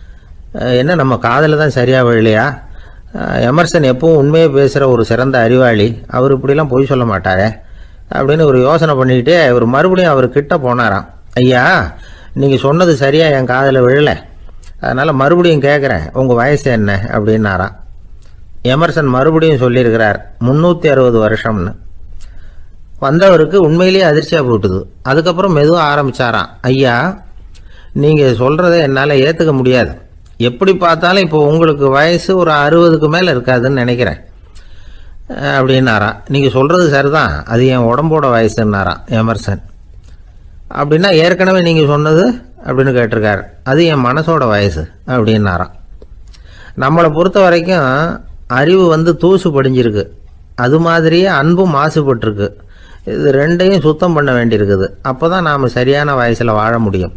என்ன நம்ம காதில் தான் சரியாக விழலையா? எமர்சன் எப்பவும் உண்மையை பேசுகிற ஒரு சிறந்த அறிவாளி, அவர் இப்படிலாம் பொய் சொல்ல மாட்டாரே அப்படின்னு ஒரு யோசனை பண்ணிக்கிட்டே இவர் மறுபடியும் அவர் கிட்ட போனாராம். ஐயா, நீங்கள் சொன்னது சரியாக என் காதில் விழலை, அதனால் மறுபடியும் கேட்குறேன், உங்கள் வயசு என்ன அப்படின்னாராம். எமர்சன் மறுபடியும் சொல்லியிருக்கிறார், முந்நூற்றி அறுபது வருஷம்னு. வந்தவருக்கு உண்மையிலேயே அதிர்ச்சியாக போட்டுது. அதுக்கப்புறம் மெதுவாக ஆரம்பித்தாராம், ஐயா நீங்கள் சொல்கிறத என்னால் ஏற்றுக்க முடியாது, எப்படி பார்த்தாலும் இப்போ உங்களுக்கு வயசு ஒரு அறுபதுக்கு மேலே இருக்காதுன்னு நினைக்கிறேன் அப்படின்னாராம். நீங்கள் சொல்கிறது சரிதான், அது என் உடம்போட வயசுன்னாராம் எமர்சன். அப்படின்னா ஏற்கனவே நீங்கள் சொன்னது அப்படின்னு கேட்டிருக்காரு, அது என் மனசோட வயசு அப்படின்னாராம். நம்மளை பொறுத்த வரைக்கும் அறிவு வந்து தூசு படிஞ்சிருக்கு, அது மாதிரியே அன்பும் மாசுபட்டுருக்கு. இது ரெண்டையும் சுத்தம் பண்ண வேண்டியிருக்குது, அப்போ தான் நாம் சரியான வயசில் வாழ முடியும்.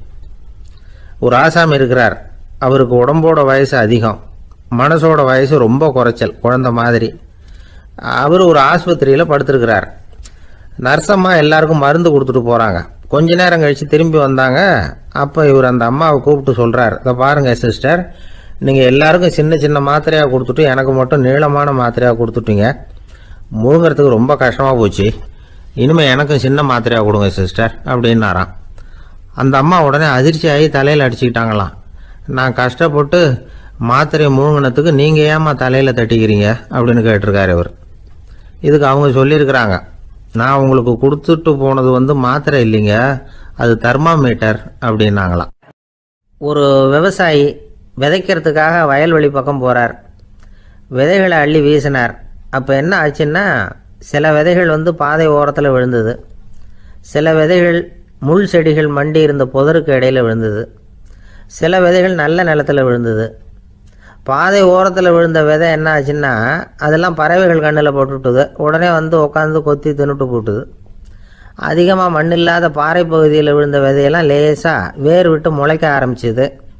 ஒரு ஆசாமி இருக்கிறார், அவருக்கு உடம்போட வயசு அதிகம், மனசோட வயசு ரொம்ப குறைச்சல், குழந்த மாதிரி. அவர் ஒரு ஆஸ்பத்திரியில் படுத்திருக்கிறார். நர்சம்மா எல்லாருக்கும் மருந்து கொடுத்துட்டு போகிறாங்க. கொஞ்ச நேரம் கழித்து திரும்பி வந்தாங்க. அப்போ இவர் அந்த அம்மாவை கூப்பிட்டு சொல்கிறார், இதை பாருங்கள் சிஸ்டர், நீங்கள் எல்லாருக்கும் சின்ன சின்ன மாத்திரையாக கொடுத்துட்டு எனக்கு மட்டும் நீளமான மாத்திரையாக கொடுத்துட்டீங்க, முழுங்கிறதுக்கு ரொம்ப கஷ்டமாக போச்சு, இனிமேல் எனக்கும் சின்ன மாத்திரையாக கொடுங்க சிஸ்டர் அப்படின்னாராம். அந்த அம்மா உடனே அதிர்ச்சியாகி தலையில் அடிச்சுக்கிட்டாங்களாம். நான் கஷ்டப்பட்டு மாத்திரையை முழுங்கினத்துக்கு நீங்கள் ஏமா தலையில் தட்டிக்கிறீங்க அப்படின்னு கேட்டிருக்காரு இவர். இதுக்கு அவங்க சொல்லியிருக்கிறாங்க, நான் உங்களுக்கு கொடுத்துட்டு போனது வந்து மாத்திரை இல்லைங்க, அது தெர்மாமீட்டர் அப்படின்னாங்களாம். ஒரு விவசாயி விதைக்கிறதுக்காக வயல்வெளி பக்கம் போகிறார். விதைகளை அள்ளி வீசினார். அப்போ என்ன ஆச்சுன்னா, சில விதைகள் வந்து பாதை ஓரத்தில் விழுந்தது, சில விதைகள் முள் செடிகள் மண்டி இருந்த புதருக்கு இடையில் விழுந்தது, சில விதைகள் நல்ல நிலத்தில் விழுந்தது. பாதை ஓரத்தில் விழுந்த விதை என்ன ஆச்சுன்னா, அதெல்லாம் பறவைகள் கண்ணில் போட்டுவிட்டுது, உடனே வந்து உட்காந்து கொத்தி தின்னுட்டு போட்டுது. அதிகமாக மண் இல்லாத பாறை பகுதியில் விழுந்த விதையெல்லாம் லேசாக வேர் விட்டு முளைக்க ஆரம்பிச்சிது.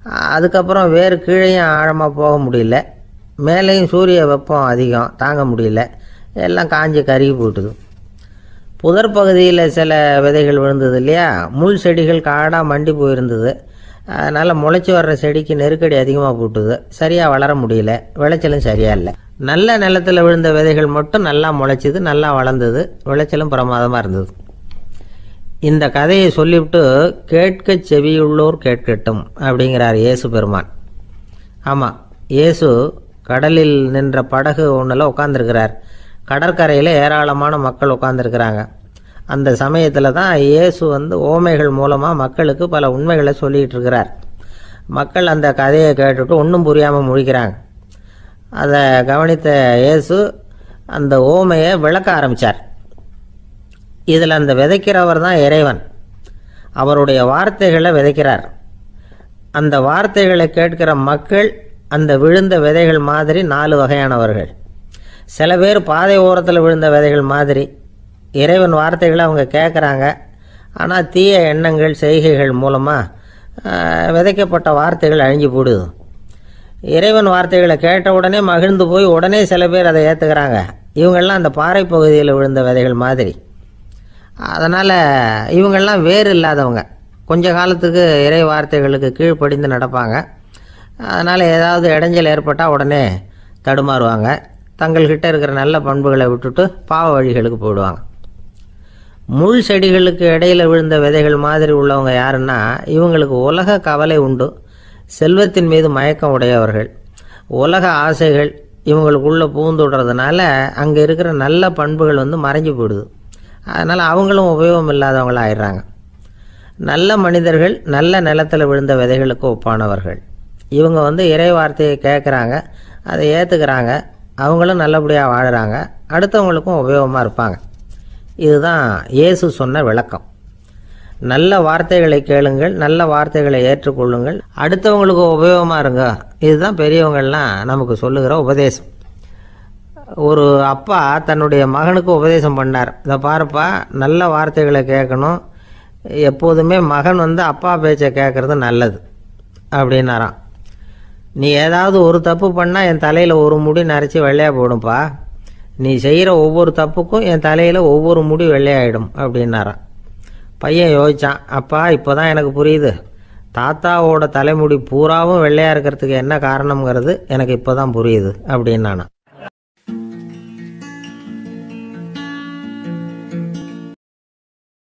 அதுக்கப்புறம் வேறு கீழேயும் ஆழமாக போக முடியல, மேலேயும் சூரிய வெப்பம் அதிகம் தாங்க முடியல, எல்லாம் காஞ்சி கருகி போட்டுது. புதர் பகுதியில் சில விதைகள் விழுந்தது இல்லையா, முள் செடிகள் காடாக மண்டி போயிருந்தது. அதனால் முளைச்சி வர்ற செடிக்கு நெருக்கடி அதிகமாக போட்டுது, சரியாக வளர முடியல, விளைச்சலும் சரியாக இல்லை. நல்ல நிலத்தில் விழுந்த விதைகள் மட்டும் நல்லா முளைச்சிது, நல்லா வளர்ந்தது, விளைச்சலும் பிரமாதமாக இருந்தது. இந்த கதையை சொல்லிவிட்டு கேட்க செவியுள்ளோர் கேட்கட்டும் அப்படிங்கிறார் இயேசு பெருமான். ஆமாம், இயேசு கடலில் நின்ற படகு ஒன்றில் உட்காந்துருக்கிறார். கடற்கரையில் ஏராளமான மக்கள் உட்காந்துருக்கிறாங்க. அந்த சமயத்தில் தான் இயேசு வந்து ஓமைகள் மூலமாக மக்களுக்கு பல உண்மைகளை சொல்லிகிட்டு இருக்கிறார். மக்கள் அந்த கதையை கேட்டுட்டு ஒன்றும் புரியாமல் முழிக்கிறாங்க. அதை கவனித்த இயேசு அந்த ஓமையை விளக்க ஆரம்பித்தார். இதில் அந்த விதைக்கிறவர் தான் இறைவன். அவருடைய வார்த்தைகளை விதைக்கிறார். அந்த வார்த்தைகளை கேட்கிற மக்கள் அந்த விழுந்த விதைகள் மாதிரி நாலு வகையானவர்கள். சில பேர் பாதை ஓரத்தில் விழுந்த விதைகள் மாதிரி இறைவன் வார்த்தைகளை அவங்க கேட்குறாங்க. ஆனால் தீய எண்ணங்கள் செய்கைகள் மூலமாக விதைக்கப்பட்ட வார்த்தைகள் அழிஞ்சு போடுது. இறைவன் வார்த்தைகளை கேட்ட உடனே மகிழ்ந்து போய் உடனே சில பேர் அதை ஏற்றுக்கிறாங்க. இவங்கெல்லாம் அந்த பாறை பகுதியில் விழுந்த விதைகள் மாதிரி. அதனால் இவங்கெல்லாம் வேறு இல்லாதவங்க, கொஞ்ச காலத்துக்கு இறை வார்த்தைகளுக்கு கீழ்ப்படிந்து நடப்பாங்க. அதனால் ஏதாவது இடைஞ்சல் ஏற்பட்டால் உடனே தடுமாறுவாங்க. தங்கள்கிட்ட இருக்கிற நல்ல பண்புகளை விட்டுட்டு பாவ வழிகளுக்கு போயிடுவாங்க. முள் செடிகளுக்கு இடையில் விழுந்த விதைகள் மாதிரி உள்ளவங்க யாருன்னா, இவங்களுக்கு உலக கவலை உண்டு, செல்வத்தின் மீது மயக்கம் உடையவர்கள், உலக ஆசைகள் இவங்களுக்குள்ளே பூந்துடுறதுனால அங்கே இருக்கிற நல்ல பண்புகள் வந்து மறைஞ்சு போயிடுது. அதனால் அவங்களும் உபயோகம் இல்லாதவங்களாக ஆயிடுறாங்க. நல்ல மனிதர்கள் நல்ல நிலத்தில் விழுந்த விதைகளுக்கு ஒப்பானவர்கள். இவங்க வந்து இறை வார்த்தையை கேட்குறாங்க, அதை ஏற்றுக்கிறாங்க, அவங்களும் நல்லபடியாக வாழுறாங்க, அடுத்தவங்களுக்கும் உபயோகமாக இருப்பாங்க. இதுதான் இயேசு சொன்ன விளக்கம். நல்ல வார்த்தைகளை கேளுங்கள், நல்ல வார்த்தைகளை ஏற்றுக்கொள்ளுங்கள், அடுத்தவங்களுக்கு உபயோகமாக இருங்க. இதுதான் பெரியவங்கள்லாம் நமக்கு சொல்லுகிற உபதேசம். ஒரு அப்பா தன்னுடைய மகனுக்கு உபதேசம் பண்ணார். இதை பாருப்பா, நல்ல வார்த்தைகளை கேட்கணும், எப்போதுமே மகன் வந்து அப்பா பேச்சை கேட்குறது நல்லது அப்படின்னாராம். நீ ஏதாவது ஒரு தப்பு பண்ணால் என் தலையில் ஒரு முடி நரைச்சி வெள்ளையாக போடும்பா, நீ செய்கிற ஒவ்வொரு தப்புக்கும் என் தலையில் ஒவ்வொரு முடி வெள்ளையாயிடும் அப்படின்னாராம். பையன் யோசித்தான், அப்பா இப்போ தான் எனக்கு புரியுது, தாத்தாவோட தலைமுடி பூராவும் வெள்ளையாக இருக்கிறதுக்கு என்ன காரணங்கிறது எனக்கு இப்போ தான் புரியுது அப்படின்னானா.